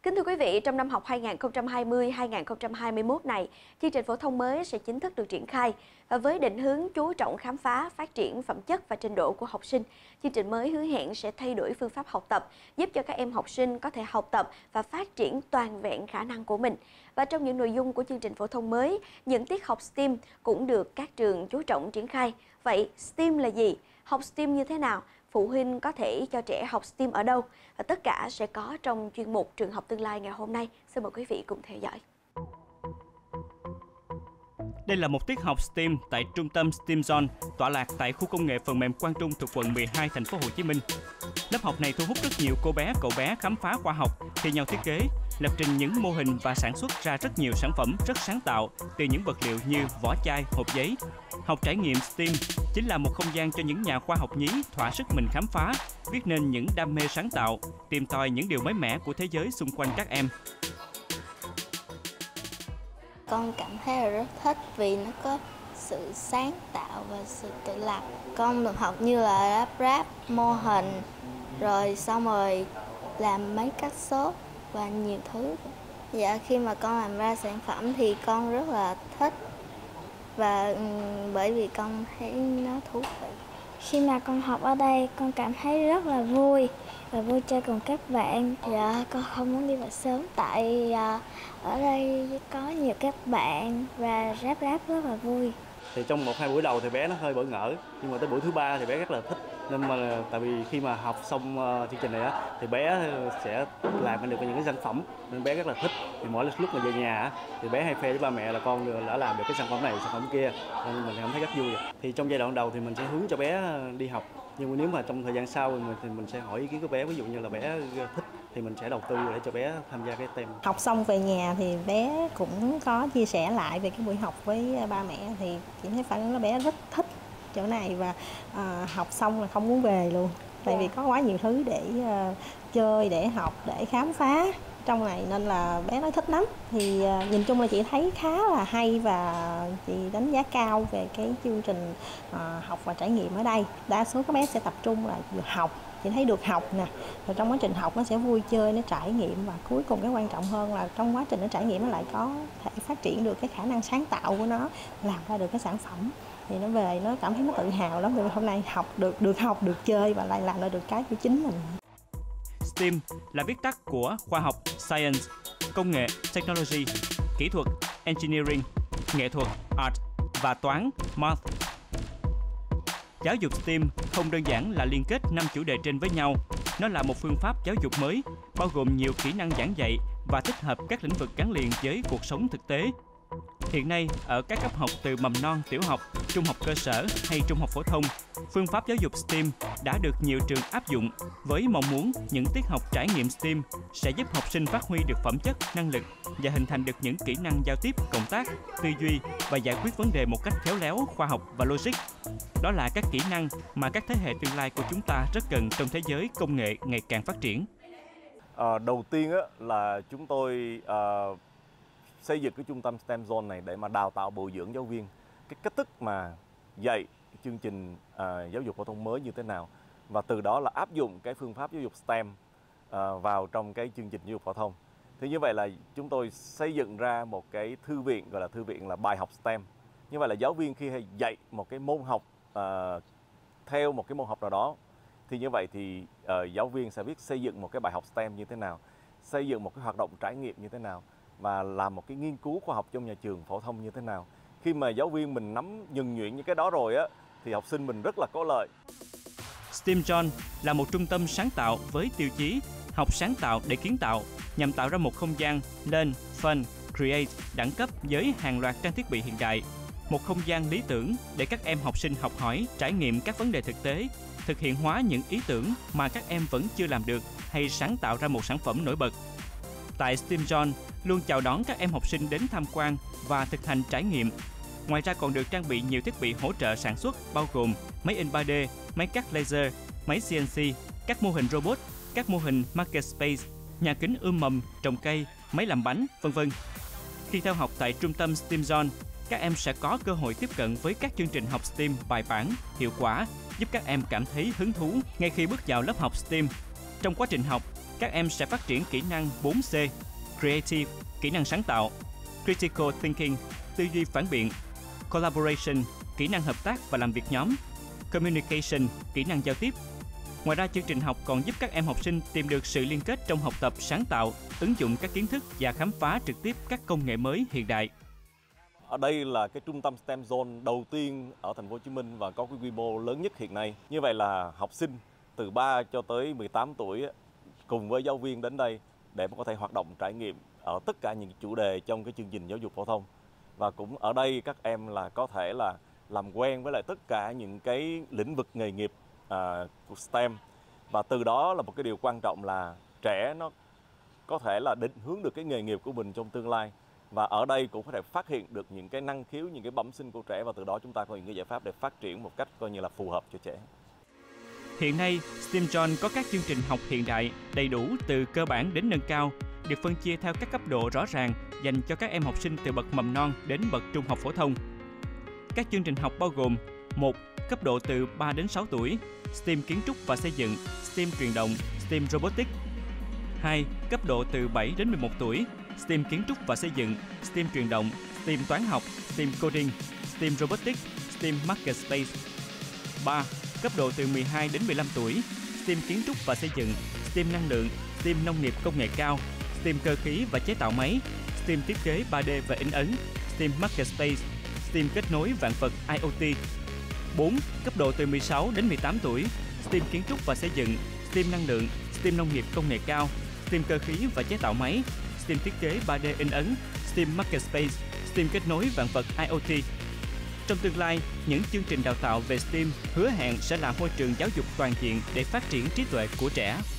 Kính thưa quý vị, trong năm học 2020-2021 này, chương trình phổ thông mới sẽ chính thức được triển khai. Và với định hướng chú trọng khám phá, phát triển phẩm chất và trình độ của học sinh, chương trình mới hứa hẹn sẽ thay đổi phương pháp học tập, giúp cho các em học sinh có thể học tập và phát triển toàn vẹn khả năng của mình. Và trong những nội dung của chương trình phổ thông mới, những tiết học STEAM cũng được các trường chú trọng triển khai. Vậy STEAM là gì? Học STEAM như thế nào? Phụ huynh có thể cho trẻ học STEAM ở đâu? Và tất cả sẽ có trong chuyên mục Trường học tương lai ngày hôm nay. Xin mời quý vị cùng theo dõi. Đây là một tiết học STEAM tại trung tâm STEAM Zone, tọa lạc tại khu công nghệ phần mềm Quang Trung thuộc quận 12, thành phố Hồ Chí Minh. Lớp học này thu hút rất nhiều cô bé, cậu bé khám phá khoa học, thi nhau thiết kế, lập trình những mô hình và sản xuất ra rất nhiều sản phẩm rất sáng tạo từ những vật liệu như vỏ chai, hộp giấy. Học trải nghiệm STEAM chính là một không gian cho những nhà khoa học nhí thỏa sức mình khám phá, viết nên những đam mê sáng tạo, tìm tòi những điều mới mẻ của thế giới xung quanh các em. Con cảm thấy rất thích vì nó có sự sáng tạo và sự tự lập. Con được học như là ráp mô hình, rồi xong rồi làm mấy cách số và nhiều thứ. Dạ, khi mà con làm ra sản phẩm thì con rất là thích và bởi vì con thấy nó thú vị. Khi mà con học ở đây, con cảm thấy rất là vui và vui chơi cùng các bạn. Dạ, con không muốn đi vào sớm tại ở đây có nhiều các bạn và ráp rất là vui. Thì trong 1-2 buổi đầu thì bé nó hơi bỡ ngỡ, nhưng mà tới buổi thứ 3 thì bé rất là thích. Nên mà tại vì khi mà học xong chương trình này á, thì bé sẽ làm được những cái sản phẩm nên bé rất là thích. Thì mỗi lúc mà về nhà thì bé hay khoe với ba mẹ là con đã làm được cái sản phẩm này, sản phẩm kia, nên mình cảm thấy rất vui. Thì trong giai đoạn đầu thì mình sẽ hướng cho bé đi học, nhưng mà nếu mà trong thời gian sau thì mình sẽ hỏi ý kiến của bé, ví dụ như là bé thích thì mình sẽ đầu tư để cho bé tham gia cái STEM. Học xong về nhà thì bé cũng có chia sẻ lại về cái buổi học với ba mẹ, thì chị thấy phản ứng là bé rất thích chỗ này và học xong là không muốn về luôn, tại vì có quá nhiều thứ để chơi, để học, để khám phá trong này nên là bé nói thích lắm. Thì nhìn chung là chị thấy khá là hay và chị đánh giá cao về cái chương trình học và trải nghiệm ở đây. Đa số các bé sẽ tập trung là được học, chị thấy được học nè, rồi trong quá trình học nó sẽ vui chơi, nó trải nghiệm và cuối cùng cái quan trọng hơn là trong quá trình nó trải nghiệm nó lại có thể phát triển được cái khả năng sáng tạo của nó, làm ra được cái sản phẩm. Thì nó về nó cảm thấy nó tự hào lắm vì hôm nay học được chơi và lại làm ra được cái của chính mình. STEAM là viết tắt của khoa học Science, công nghệ Technology, kỹ thuật Engineering, nghệ thuật Art và toán Math. Giáo dục STEAM không đơn giản là liên kết 5 chủ đề trên với nhau, nó là một phương pháp giáo dục mới bao gồm nhiều kỹ năng giảng dạy và tích hợp các lĩnh vực gắn liền với cuộc sống thực tế. Hiện nay, ở các cấp học từ mầm non, tiểu học, trung học cơ sở hay trung học phổ thông, phương pháp giáo dục STEAM đã được nhiều trường áp dụng với mong muốn những tiết học trải nghiệm STEAM sẽ giúp học sinh phát huy được phẩm chất, năng lực và hình thành được những kỹ năng giao tiếp, cộng tác, tư duy và giải quyết vấn đề một cách khéo léo, khoa học và logic. Đó là các kỹ năng mà các thế hệ tương lai của chúng ta rất cần trong thế giới công nghệ ngày càng phát triển. Đầu tiên là chúng tôi xây dựng cái trung tâm STEM Zone này để mà đào tạo bồi dưỡng giáo viên cái cách thức mà dạy chương trình giáo dục phổ thông mới như thế nào, và từ đó là áp dụng cái phương pháp giáo dục STEM vào trong cái chương trình giáo dục phổ thông. Thì như vậy là chúng tôi xây dựng ra một cái thư viện, gọi là thư viện là bài học STEM. Như vậy là giáo viên khi dạy một cái môn học theo một cái môn học nào đó, thì như vậy thì giáo viên sẽ biết xây dựng một cái bài học STEM như thế nào, xây dựng một cái hoạt động trải nghiệm như thế nào, và làm một cái nghiên cứu khoa học trong nhà trường phổ thông như thế nào. Khi mà giáo viên mình nắm nhuần nhuyễn những cái đó rồi thì học sinh mình rất là có lợi. STEAM Zone là một trung tâm sáng tạo với tiêu chí học sáng tạo để kiến tạo, nhằm tạo ra một không gian Learn, Fun, Create đẳng cấp với hàng loạt trang thiết bị hiện đại. Một không gian lý tưởng để các em học sinh học hỏi, trải nghiệm các vấn đề thực tế, thực hiện hóa những ý tưởng mà các em vẫn chưa làm được hay sáng tạo ra một sản phẩm nổi bật. Tại STEAM Zone luôn chào đón các em học sinh đến tham quan và thực hành trải nghiệm. Ngoài ra còn được trang bị nhiều thiết bị hỗ trợ sản xuất bao gồm máy in 3D, máy cắt laser, máy CNC, các mô hình robot, các mô hình Makerspace, nhà kính ươm mầm, trồng cây, máy làm bánh, v.v. Khi theo học tại trung tâm STEAM Zone, các em sẽ có cơ hội tiếp cận với các chương trình học STEAM bài bản, hiệu quả, giúp các em cảm thấy hứng thú ngay khi bước vào lớp học STEAM. Trong quá trình học, Các em sẽ phát triển kỹ năng 4C, Creative, kỹ năng sáng tạo, Critical Thinking, tư duy phản biện, Collaboration, kỹ năng hợp tác và làm việc nhóm, Communication, kỹ năng giao tiếp. Ngoài ra, chương trình học còn giúp các em học sinh tìm được sự liên kết trong học tập sáng tạo, ứng dụng các kiến thức và khám phá trực tiếp các công nghệ mới hiện đại. Ở đây là cái trung tâm STEM Zone đầu tiên ở thành phố Hồ Chí Minh và có cái quy mô lớn nhất hiện nay. Như vậy là học sinh từ 3 cho tới 18 tuổi cùng với giáo viên đến đây để mà có thể hoạt động trải nghiệm ở tất cả những chủ đề trong cái chương trình giáo dục phổ thông. Và cũng ở đây các em là có thể là làm quen với lại tất cả những cái lĩnh vực nghề nghiệp của STEM, và từ đó là một cái điều quan trọng là trẻ nó có thể là định hướng được cái nghề nghiệp của mình trong tương lai, và ở đây cũng có thể phát hiện được những cái năng khiếu, những cái bẩm sinh của trẻ, và từ đó chúng ta có những cái giải pháp để phát triển một cách coi như là phù hợp cho trẻ. Hiện nay, STEAM Zone có các chương trình học hiện đại, đầy đủ từ cơ bản đến nâng cao, được phân chia theo các cấp độ rõ ràng dành cho các em học sinh từ bậc mầm non đến bậc trung học phổ thông. Các chương trình học bao gồm: 1. Cấp độ từ 3 đến 6 tuổi, STEAM kiến trúc và xây dựng, STEAM truyền động, STEAM robotics. 2. Cấp độ từ 7 đến 11 tuổi, STEAM kiến trúc và xây dựng, STEAM truyền động, STEAM toán học, STEAM coding, STEAM robotics, STEAM marketplace. 3. Cấp độ từ 12 đến 15 tuổi, STEAM kiến trúc và xây dựng, STEAM năng lượng, STEAM nông nghiệp công nghệ cao, STEAM cơ khí và chế tạo máy, STEAM thiết kế 3D và in ấn, STEAM marketplace, STEAM kết nối vạn vật IoT. 4. Cấp độ từ 16 đến 18 tuổi, STEAM kiến trúc và xây dựng, STEAM năng lượng, STEAM nông nghiệp công nghệ cao, STEAM cơ khí và chế tạo máy, STEAM thiết kế 3D in ấn, STEAM marketplace, STEAM kết nối vạn vật IoT. Trong tương lai, những chương trình đào tạo về STEAM hứa hẹn sẽ là môi trường giáo dục toàn diện để phát triển trí tuệ của trẻ.